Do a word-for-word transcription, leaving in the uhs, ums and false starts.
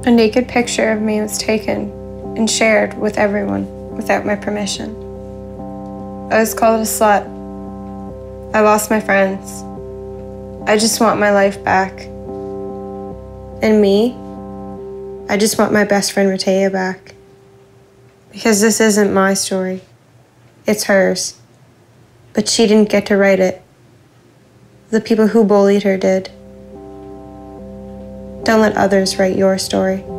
A naked picture of me was taken and shared with everyone without my permission. I was called a slut. I lost my friends. I just want my life back. And me, I just want my best friend Rtea back. Because this isn't my story. It's hers. But she didn't get to write it. The people who bullied her did. Don't let others write your story.